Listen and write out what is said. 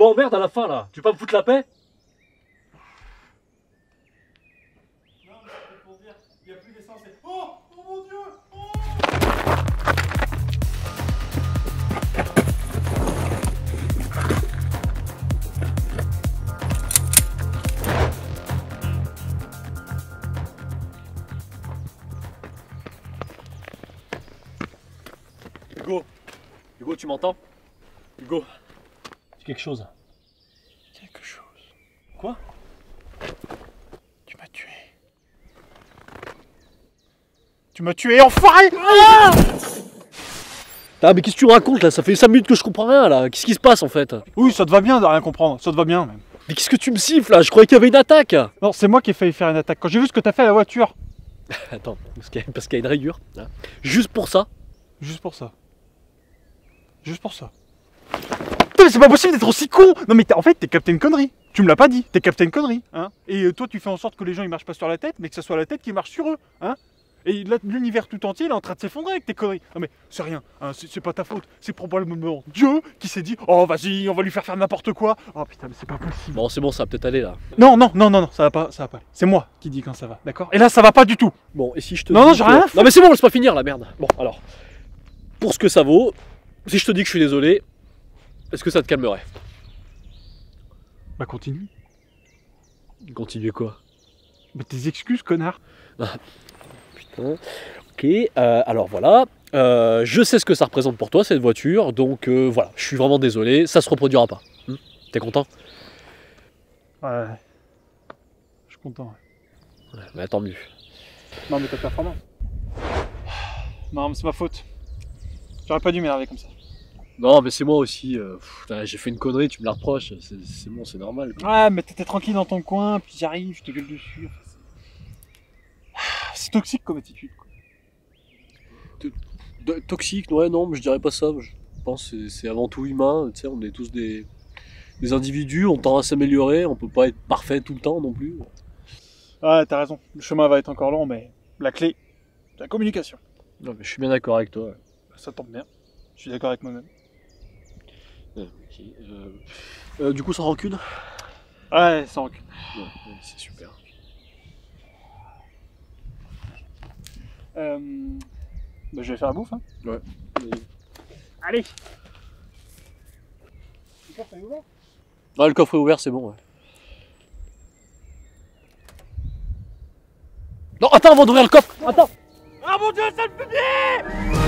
m'emmerdes à la fin là. Tu veux pas me foutre la paix? Non, mais c'est pour dire, il n'y a plus d'essence et... Oh! Oh mon Dieu! Oh! Hugo. Hugo, tu m'entends? Hugo. C'est quelque chose. Quelque chose. Quoi? Tu m'as tué. Tu m'as tué, enfoiré! Ah mais qu'est-ce que tu racontes là? Ça fait 5 minutes que je comprends rien là. Qu'est-ce qui se passe en fait? Oui, ça te va bien de rien comprendre, ça te va bien même. Mais qu'est-ce que tu me siffles là? Je croyais qu'il y avait une attaque. Non, c'est moi qui ai failli faire une attaque. Quand j'ai vu ce que t'as fait à la voiture. Attends, parce qu'il y a une rayure. Hein. Juste pour ça. Juste pour ça. Juste pour ça. Putain, mais c'est pas possible d'être aussi con! Non mais en fait t'es capté une connerie. Tu me l'as pas dit, t'es capté une connerie. Hein, et toi tu fais en sorte que les gens ils marchent pas sur la tête, mais que ce soit la tête qui marche sur eux. Hein. Et là l'univers tout entier il est en train de s'effondrer avec tes conneries. Non mais c'est rien, hein, c'est pas ta faute. C'est probablement Dieu qui s'est dit oh vas-y on va lui faire n'importe quoi. Oh putain mais c'est pas possible. Bon c'est bon, ça va peut-être aller là. Non, ça va pas aller. C'est moi qui dis quand ça va, d'accord? Et là ça va pas du tout. Bon et si je te Non, dis non, j'ai rien. Non mais c'est bon, laisse pas finir la merde. Bon alors, pour ce que ça vaut, si je te dis que je suis désolé, est-ce que ça te calmerait? Bah continue. Continuer quoi? Mais tes excuses connard. Putain. Ok, alors voilà. Je sais ce que ça représente pour toi cette voiture, donc voilà, je suis vraiment désolé, ça se reproduira pas. T'es content? Ouais. Je suis content. Ouais. Ouais, bah tant mieux. Non mais t'es performant. Non mais c'est ma faute. J'aurais pas dû m'énerver comme ça. Non mais c'est moi aussi, j'ai fait une connerie, tu me la reproches, c'est bon, c'est normal. Ouais mais t'étais tranquille dans ton coin, puis j'arrive, je te gueule dessus. C'est toxique comme attitude. Quoi. Toxique, ouais non, mais je dirais pas ça. Je pense que c'est avant tout humain, tu sais, on est tous des individus, on tend à s'améliorer, on peut pas être parfait tout le temps non plus. Ouais t'as raison, le chemin va être encore long mais la clé, c'est la communication. Non mais je suis bien d'accord avec toi. Ça tombe bien, je suis d'accord avec moi-même. Okay. Du coup sans rancune? Ouais, sans recul. Ouais, c'est super. Bah, je vais faire la bouffe. Hein. Ouais. Allez. Le coffre est ouvert? Ah, le coffre est ouvert, c'est bon. Ouais. Non, attends, avant d'ouvrir le coffre. Attends. Ah mon Dieu, ça me fait bien!